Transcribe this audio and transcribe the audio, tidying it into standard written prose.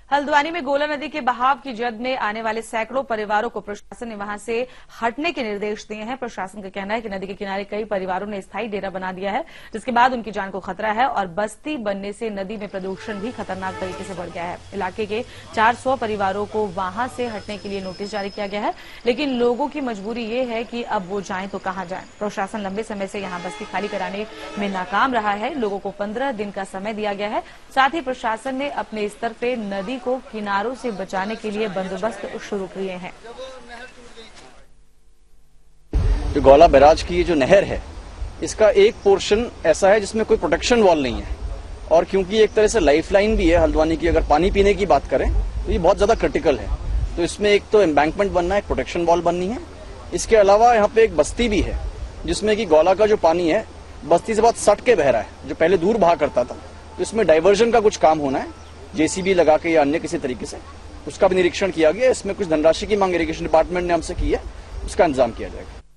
हल्द्वानी में गोला नदी के बहाव की जद में आने वाले सैकड़ों परिवारों को प्रशासन ने वहां से हटने के निर्देश दिए हैं। प्रशासन का कहना है कि नदी के किनारे कई परिवारों ने स्थायी डेरा बना दिया है, जिसके बाद उनकी जान को खतरा है और बस्ती बनने से नदी में प्रदूषण भी खतरनाक तरीके से बढ़ गया है। इलाके के 400 परिवारों को वहां से हटने के लिए नोटिस जारी किया गया है, लेकिन लोगों की मजबूरी ये है कि अब वो जाएं तो कहां जाएं। प्रशासन लंबे समय से यहां बस्ती खाली कराने में नाकाम रहा है। लोगों को 15 दिन का समय दिया गया है। साथ ही प्रशासन ने अपने स्तर पे नदी को किनारों से बचाने के लिए बंदोबस्त शुरू किए हैं। जो गौला बैराज की जो नहर है, इसका एक पोर्शन ऐसा है जिसमें कोई प्रोटेक्शन वॉल नहीं है, और क्योंकि एक तरह से लाइफलाइन भी है हल्द्वानी की, अगर पानी पीने की बात करें तो ये बहुत ज्यादा क्रिटिकल है। तो इसमें एक तो एम्बैंकमेंट बनना है, एक प्रोटेक्शन वॉल बननी है। इसके अलावा यहाँ पे एक बस्ती भी है जिसमें कि गौला का जो पानी है बस्ती से बहुत सट के बह रहा है, जो पहले दूर बहा करता था। तो इसमें डाइवर्जन का कुछ काम होना है, जेसीबी लगा के या अन्य किसी तरीके से, उसका भी निरीक्षण किया गया। इसमें कुछ धनराशि की मांग इरिगेशन डिपार्टमेंट ने हमसे की है, उसका इंतजाम किया जाएगा।